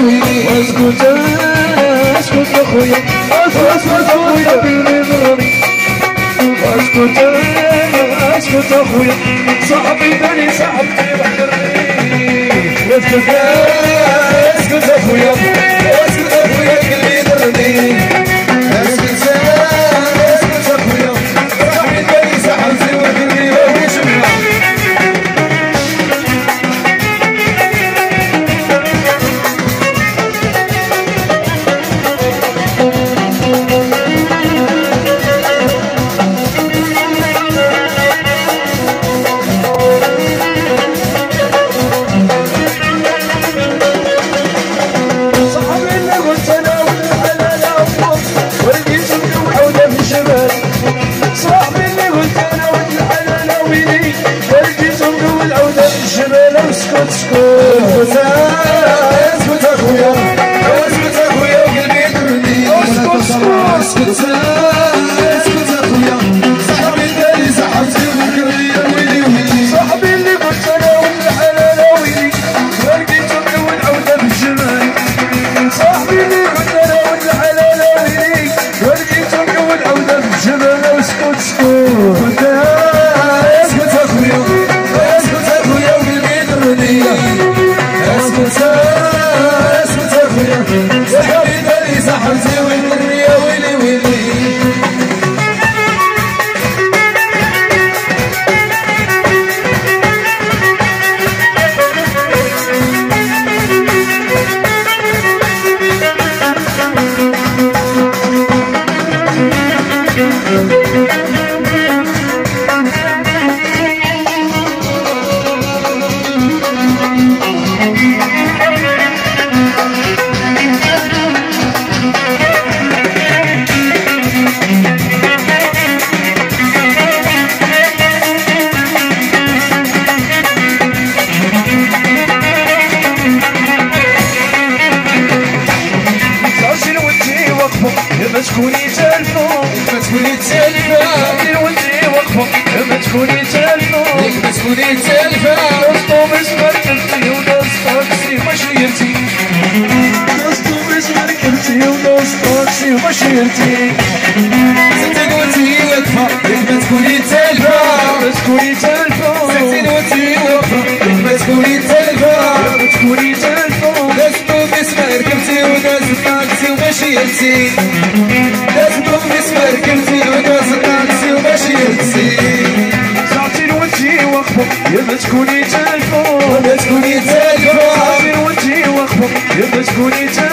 واسكت اسكت اخويا اسكت اخويا بالمضربي واسكت اسكت اخويا صاحبي داني صاحبي بحرني اسكت اسكت اخويا اسكت اخويا قلبي ضرني اسكت اسكت اخويا صاحبي داني صاحبي وقلبي وشمنا اسكت اسكت اخويا اسكت اخويا وقلبي يضرني اسكت اسكت اخويا صاحبي داري صاحبتي وذكرني يا ويلي ويلي صاحبي اللي قلت انا والحلال ويلي ما لقيت اول عوده بالجمال صاحبي اللي قلت انا والحلال ويلي ما لقيت اول عوده بالجمال اسكت اسكت اسكت اخويا اسكت اخويا وقلبي يضرني اسكت اخويا صاحبي داري صاحبتي ويضرني يا ويلي ويلي ما تكوني تالفة ما تكوني تالفة غير وانتي واقفة ما تكوني تالفة ما تكوني تالفة طوبيس مركبتي وناس طاكسي مشيرتي ناس طوبيس مركبتي وناس طاكسي مشيرتي ستين وانتي واقفة ما تكوني تالفة ما تكوني تالفة ستين وانتي واقفة ما تكوني تالفة ما تكوني تالفة ناس طوبيس مركبتي وناس طاكسي ومشيرتي لازم نسمر كلتي وناس الطاكسي ومشيرتي ساعتين وانتي واقفة يا ما تكوني تالفة ما تكوني تالفة ساعتين وانتي واقفة يا ما تكوني تالفة